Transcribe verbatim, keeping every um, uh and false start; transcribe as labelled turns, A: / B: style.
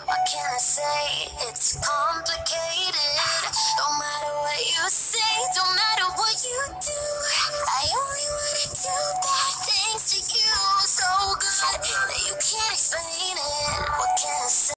A: What can I say? It's complicated. Don't matter what you say, don't matter what you do.